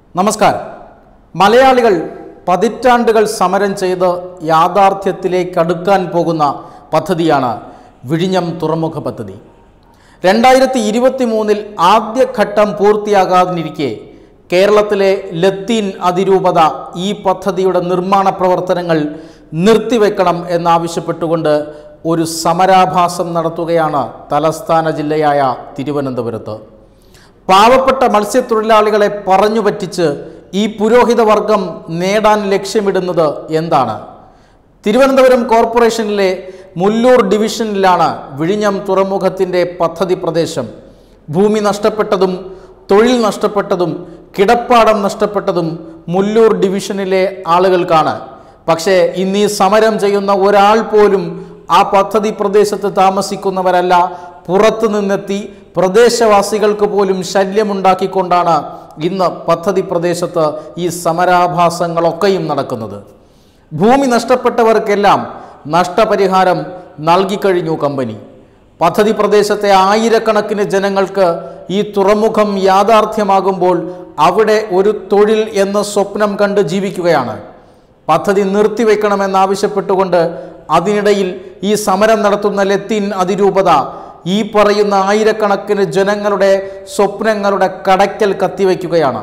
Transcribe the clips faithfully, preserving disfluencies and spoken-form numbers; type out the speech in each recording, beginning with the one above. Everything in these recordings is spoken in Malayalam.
നമസ്കാരം. മലയാളികൾ പതിറ്റാണ്ടുകൾ സമരം ചെയ്ത് യാഥാർത്ഥ്യത്തിലേക്ക് അടുക്കാൻ പോകുന്ന പദ്ധതിയാണ് വിഴിഞ്ഞം തുറമുഖ പദ്ധതി. രണ്ടായിരത്തി ഇരുപത്തി മൂന്നിൽ ആദ്യഘട്ടം പൂർത്തിയാകാതിരിക്കെ കേരളത്തിലെ ലത്തീൻ അതിരൂപത ഈ പദ്ധതിയുടെ നിർമ്മാണ പ്രവർത്തനങ്ങൾ നിർത്തിവെക്കണം എന്നാവശ്യപ്പെട്ടുകൊണ്ട് ഒരു സമരാഭാസം നടത്തുകയാണ് തലസ്ഥാന ജില്ലയായ തിരുവനന്തപുരത്ത്. പാവപ്പെട്ട മത്സ്യത്തൊഴിലാളികളെ പറഞ്ഞു പറ്റിച്ച് ഈ പുരോഹിത വർഗം നേടാൻ ലക്ഷ്യമിടുന്നത് എന്താണ്? തിരുവനന്തപുരം കോർപ്പറേഷനിലെ മുല്ലൂർ ഡിവിഷനിലാണ് വിഴിഞ്ഞം തുറമുഖത്തിൻ്റെ പദ്ധതി പ്രദേശം. ഭൂമി നഷ്ടപ്പെട്ടതും തൊഴിൽ നഷ്ടപ്പെട്ടതും കിടപ്പാടം നഷ്ടപ്പെട്ടതും മുല്ലൂർ ഡിവിഷനിലെ ആളുകൾക്കാണ്. പക്ഷേ ഇന്ന് ഈ സമരം ചെയ്യുന്ന ഒരാൾ പോലും ആ പദ്ധതി പ്രദേശത്ത് താമസിക്കുന്നവരല്ല. പുറത്തു നിന്നെത്തി പ്രദേശവാസികൾക്ക് പോലും ശല്യമുണ്ടാക്കിക്കൊണ്ടാണ് ഇന്ന് പദ്ധതി പ്രദേശത്ത് ഈ സമരാഭാസങ്ങളൊക്കെയും നടക്കുന്നത്. ഭൂമി നഷ്ടപ്പെട്ടവർക്കെല്ലാം നഷ്ടപരിഹാരം നൽകിക്കഴിഞ്ഞു കമ്പനി. പദ്ധതി പ്രദേശത്തെ ആയിരക്കണക്കിന് ജനങ്ങൾക്ക് ഈ തുറമുഖം യാഥാർത്ഥ്യമാകുമ്പോൾ അവിടെ ഒരു തൊഴിൽ എന്ന സ്വപ്നം കണ്ട് ജീവിക്കുകയാണ്. പദ്ധതി നിർത്തിവെക്കണമെന്നാവശ്യപ്പെട്ടുകൊണ്ട് അതിനിടയിൽ ഈ സമരം നടത്തുന്ന ലത്തീൻ അതിരൂപത ഈ പറയുന്ന ആയിരക്കണക്കിന് ജനങ്ങളുടെ സ്വപ്നങ്ങളുടെ കടയ്ക്കൽ കത്തിവയ്ക്കുകയാണ്.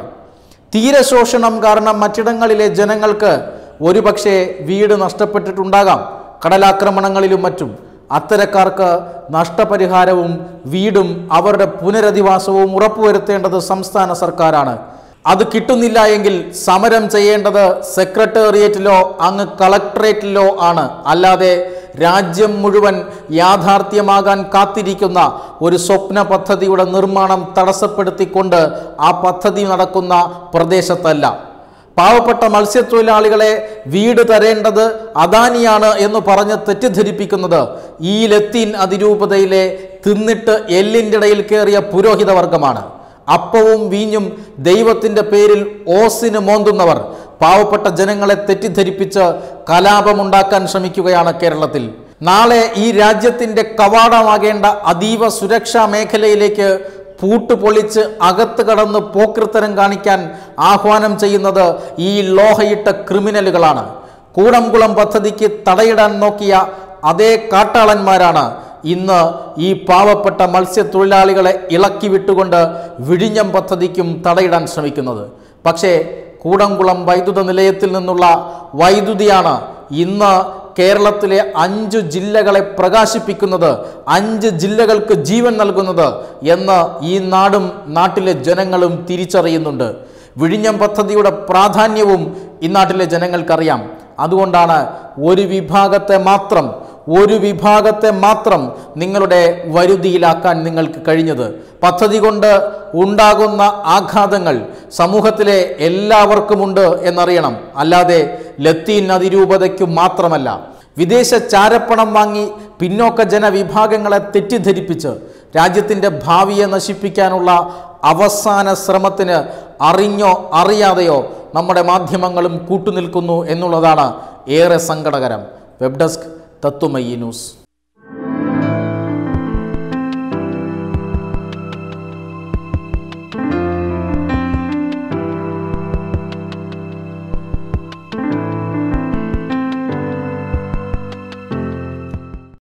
തീരശോഷണം കാരണം മറ്റിടങ്ങളിലെ ജനങ്ങൾക്ക് ഒരുപക്ഷെ വീട് നഷ്ടപ്പെട്ടിട്ടുണ്ടാകാം, കടലാക്രമണങ്ങളിലും മറ്റും. അത്തരക്കാർക്ക് നഷ്ടപരിഹാരവും വീടും അവരുടെ പുനരധിവാസവും ഉറപ്പുവരുത്തേണ്ടത് സംസ്ഥാന സർക്കാരാണ്. അത് കിട്ടുന്നില്ല എങ്കിൽ സമരം ചെയ്യേണ്ടത് സെക്രട്ടേറിയറ്റിലോ അങ്ങ് കളക്ടറേറ്റിലോ ആണ്. അല്ലാതെ രാജ്യം മുഴുവൻ യാഥാർത്ഥ്യമാകാൻ കാത്തിരിക്കുന്ന ഒരു സ്വപ്ന പദ്ധതിയുടെ നിർമ്മാണം തടസ്സപ്പെടുത്തിക്കൊണ്ട് ആ പദ്ധതി നടക്കുന്ന പ്രദേശത്തല്ല. പാവപ്പെട്ട മത്സ്യത്തൊഴിലാളികളെ വീട് തരേണ്ടത് അദാനിയാണ് എന്ന് പറഞ്ഞ് തെറ്റിദ്ധരിപ്പിക്കുന്നത് ഈ ലത്തീൻ അതിരൂപതയിലെ തിന്നിട്ട് എല്ലിൻ്റെ ഇടയിൽ കയറിയ പുരോഹിത വർഗമാണ്. അപ്പവും വീഞ്ഞും ദൈവത്തിൻ്റെ പേരിൽ ഓസിന് മോന്തുന്നവർ പാവപ്പെട്ട ജനങ്ങളെ തെറ്റിദ്ധരിപ്പിച്ച് കലാപമുണ്ടാക്കാൻ ശ്രമിക്കുകയാണ് കേരളത്തിൽ. നാളെ ഈ രാജ്യത്തിൻ്റെ കവാടമാകേണ്ട അതീവ സുരക്ഷാ മേഖലയിലേക്ക് പൂട്ടുപൊളിച്ച് അകത്ത് കടന്ന് പോക്കൃത്തരം കാണിക്കാൻ ആഹ്വാനം ചെയ്യുന്നത് ഈ ലോഹയിട്ട ക്രിമിനലുകളാണ്. കൂടംകുളം പദ്ധതിക്ക് തടയിടാൻ നോക്കിയ അതേ കാട്ടാളന്മാരാണ് ഇന്ന് ഈ പാവപ്പെട്ട മത്സ്യത്തൊഴിലാളികളെ ഇളക്കി വിട്ടുകൊണ്ട് വിഴിഞ്ഞം പദ്ധതിക്കും തടയിടാൻ ശ്രമിക്കുന്നത്. പക്ഷേ കൂടംകുളം വൈദ്യുത നിലയത്തിൽ നിന്നുള്ള വൈദ്യുതിയാണ് ഇന്ന് കേരളത്തിലെ അഞ്ച് ജില്ലകളെ പ്രകാശിപ്പിക്കുന്നത്, അഞ്ച് ജില്ലകൾക്ക് ജീവൻ നൽകുന്നത് എന്ന് ഈ നാടും നാട്ടിലെ ജനങ്ങളും തിരിച്ചറിയുന്നുണ്ട്. വിഴിഞ്ഞം പദ്ധതിയുടെ പ്രാധാന്യവും ഈ നാട്ടിലെ ജനങ്ങൾക്കറിയാം. അതുകൊണ്ടാണ് ഒരു വിഭാഗത്തെ മാത്രം ഒരു വിഭാഗത്തെ മാത്രം നിങ്ങളുടെ വരുതിയിലാക്കാൻ നിങ്ങൾക്ക് കഴിഞ്ഞത്. പദ്ധതി കൊണ്ട് ഉണ്ടാകുന്ന ആഘാതങ്ങൾ സമൂഹത്തിലെ എല്ലാവർക്കുമുണ്ട് എന്നറിയണം. അല്ലാതെ ലത്തീൻ അതിരൂപതയ്ക്കു മാത്രമല്ല. വിദേശ ചാരപ്പണം വാങ്ങി പിന്നോക്ക ജനവിഭാഗങ്ങളെ തെറ്റിദ്ധരിപ്പിച്ച് രാജ്യത്തിൻ്റെ ഭാവിയെ നശിപ്പിക്കാനുള്ള അവസാന ശ്രമത്തിന് അറിഞ്ഞോ അറിയാതെയോ നമ്മുടെ മാധ്യമങ്ങളും കൂട്ടുനിൽക്കുന്നു എന്നുള്ളതാണ് ഏറെ സങ്കടകരം. Web desk Tatwamayi news.